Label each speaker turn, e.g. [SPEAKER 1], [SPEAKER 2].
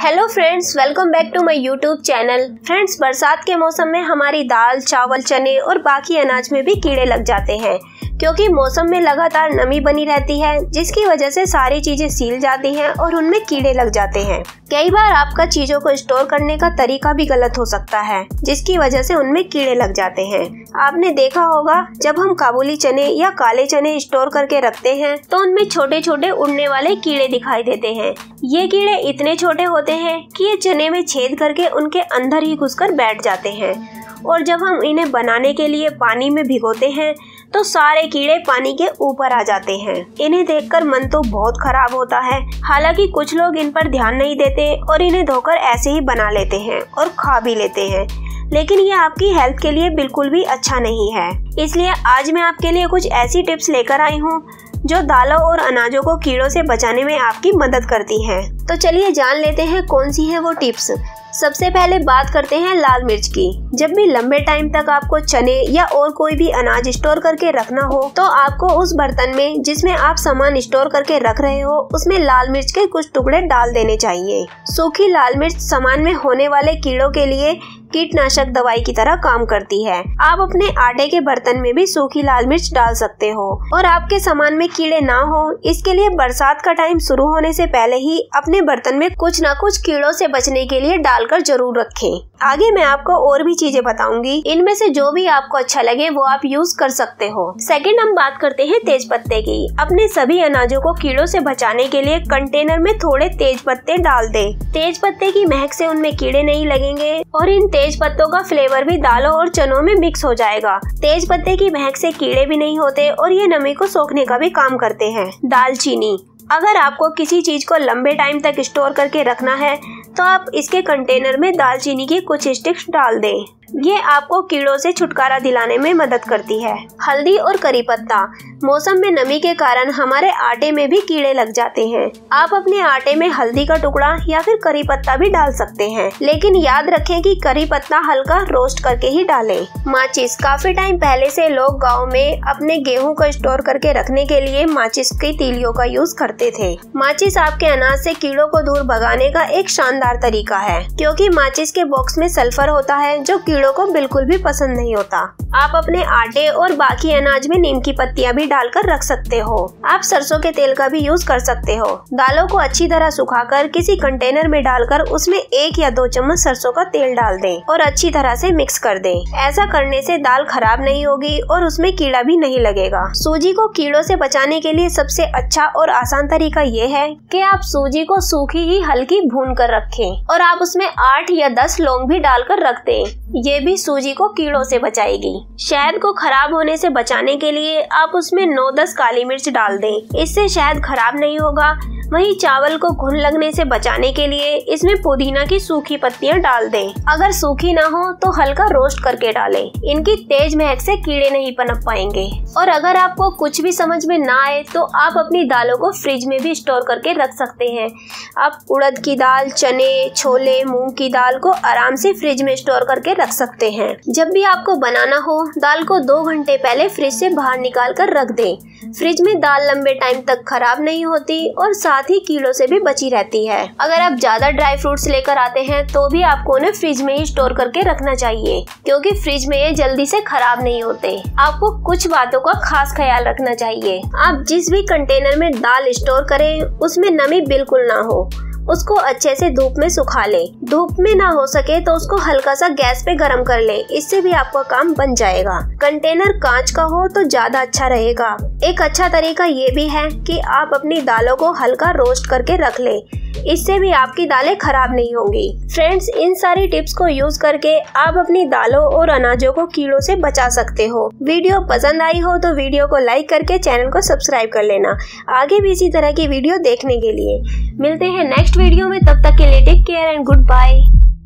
[SPEAKER 1] Hello friends, welcome back to my YouTube channel. Friends, बरसात के मौसम में हमारी दाल, चावल, चने और बाकी अनाज में भी कीड़े लग जाते हैं क्योंकि मौसम में लगातार नमी बनी रहती है, जिसकी वजह से सारी चीजें सील जाती हैं और उनमें कीड़े लग जाते हैं। कई बार आपका चीजों को स्टोर करने का तरीका भी गलत हो सकता है, जिसकी वजह से उनमें कीड़े लग जाते हैं। आपने देखा होगा, जब हम काबुली चने या काले चने स्टोर करके रखते हैं तो उनमें छोटे छोटे उड़ने वाले कीड़े दिखाई देते हैं। ये कीड़े इतने छोटे होते हैं कि ये चने में छेद करके उनके अंदर ही घुसकर बैठ जाते हैं और जब हम इन्हें बनाने के लिए पानी में भिगोते हैं तो सारे कीड़े पानी के ऊपर आ जाते हैं। इन्हें देखकर मन तो बहुत खराब होता है। हालांकि कुछ लोग इन पर ध्यान नहीं देते और इन्हें धोकर ऐसे ही बना लेते हैं और खा भी लेते हैं, लेकिन ये आपकी हेल्थ के लिए बिल्कुल भी अच्छा नहीं है। इसलिए आज मैं आपके लिए कुछ ऐसी टिप्स लेकर आई हूँ जो दालों और अनाजों को कीड़ों से बचाने में आपकी मदद करती हैं। तो चलिए जान लेते हैं कौन सी है वो टिप्स। सबसे पहले बात करते हैं लाल मिर्च की। जब भी लंबे टाइम तक आपको चने या और कोई भी अनाज स्टोर करके रखना हो तो आपको उस बर्तन में जिसमें आप सामान स्टोर करके रख रहे हो उसमें लाल मिर्च के कुछ टुकड़े डाल देने चाहिए। सूखी लाल मिर्च सामान में होने वाले कीड़ों के लिए कीटनाशक दवाई की तरह काम करती है। आप अपने आटे के बर्तन में भी सूखी लाल मिर्च डाल सकते हो और आपके सामान में कीड़े ना हो, इसके लिए बरसात का टाइम शुरू होने से पहले ही अपने बर्तन में कुछ न कुछ कीड़ों से बचने के लिए डालकर जरूर रखें। आगे मैं आपको और भी चीजें बताऊंगी, इनमें से जो भी आपको अच्छा लगे वो आप यूज कर सकते हो। सेकंड, हम बात करते हैं तेज पत्ते की। अपने सभी अनाजों को कीड़ों से बचाने के लिए कंटेनर में थोड़े तेज पत्ते डाल दें। तेज पत्ते की महक से उनमें कीड़े नहीं लगेंगे और इन तेज पत्तों का फ्लेवर भी दालों और चनों में मिक्स हो जाएगा। तेज पत्ते की महक से कीड़े भी नहीं होते और ये नमी को सोखने का भी काम करते हैं। दालचीनी। अगर आपको किसी चीज को लंबे टाइम तक स्टोर करके रखना है तो आप इसके कंटेनर में दालचीनी की कुछ स्टिक्स डाल दें। ये आपको कीड़ों से छुटकारा दिलाने में मदद करती है। हल्दी और करी पत्ता। मौसम में नमी के कारण हमारे आटे में भी कीड़े लग जाते हैं। आप अपने आटे में हल्दी का टुकड़ा या फिर करी पत्ता भी डाल सकते हैं, लेकिन याद रखें कि करी पत्ता हल्का रोस्ट करके ही डालें। माचिस। काफी टाइम पहले से लोग गाँव में अपने गेहूं को स्टोर करके रखने के लिए माचिस की तीलियों का यूज करते थे। माचिस आपके अनाज से कीड़ों को दूर भगाने का एक शानदार तरीका है, क्योंकि माचिस के बॉक्स में सल्फर होता है जो कीड़ों को बिल्कुल भी पसंद नहीं होता। आप अपने आटे और बाकी अनाज में नीम की पत्तियां भी डालकर रख सकते हो। आप सरसों के तेल का भी यूज कर सकते हो। दालों को अच्छी तरह सुखाकर किसी कंटेनर में डालकर उसमें 1 या 2 चम्मच सरसों का तेल डाल दें और अच्छी तरह से मिक्स कर दें। ऐसा करने से दाल खराब नहीं होगी और उसमें कीड़ा भी नहीं लगेगा। सूजी को कीड़ों से बचाने के लिए सबसे अच्छा और आसान तरीका ये है कि आप सूजी को सूखी ही हल्की भून कर रखें और आप उसमें 8 या 10 लौंग भी डालकर रख दें। ये भी सूजी को कीड़ों से बचाएगी। शहद को खराब होने से बचाने के लिए आप उसमें 9-10 काली मिर्च डाल दें। इससे शहद खराब नहीं होगा। वहीं चावल को घुन लगने से बचाने के लिए इसमें पुदीना की सूखी पत्तियां डाल दें। अगर सूखी ना हो तो हल्का रोस्ट करके डालें। इनकी तेज महक से कीड़े नहीं पनप पाएंगे। और अगर आपको कुछ भी समझ में ना आए तो आप अपनी दालों को फ्रिज में भी स्टोर करके रख सकते हैं। आप उड़द की दाल, चने, छोले, मूंग की दाल को आराम से फ्रिज में स्टोर करके रख सकते हैं। जब भी आपको बनाना हो, दाल को 2 घंटे पहले फ्रिज से बाहर निकाल कर रख दें। फ्रिज में दाल लंबे टाइम तक खराब नहीं होती और साथ ही कीड़ों से भी बची रहती है। अगर आप ज्यादा ड्राई फ्रूट्स लेकर आते हैं तो भी आपको उन्हें फ्रिज में ही स्टोर करके रखना चाहिए, क्योंकि फ्रिज में ये जल्दी से खराब नहीं होते। आपको कुछ बातों का खास ख्याल रखना चाहिए। आप जिस भी कंटेनर में दाल स्टोर करें उसमें नमी बिल्कुल ना हो। उसको अच्छे से धूप में सुखा ले। धूप में ना हो सके तो उसको हल्का सा गैस पे गरम कर ले, इससे भी आपका काम बन जाएगा। कंटेनर कांच का हो तो ज्यादा अच्छा रहेगा। एक अच्छा तरीका ये भी है कि आप अपनी दालों को हल्का रोस्ट करके रख ले, इससे भी आपकी दालें खराब नहीं होंगी। फ्रेंड्स, इन सारी टिप्स को यूज करके आप अपनी दालों और अनाजों को कीड़ों से बचा सकते हो। वीडियो पसंद आई हो तो वीडियो को लाइक करके चैनल को सब्सक्राइब कर लेना, आगे भी इसी तरह की वीडियो देखने के लिए। मिलते हैं नेक्स्ट वीडियो में, तब तक के लिए take care and good bye.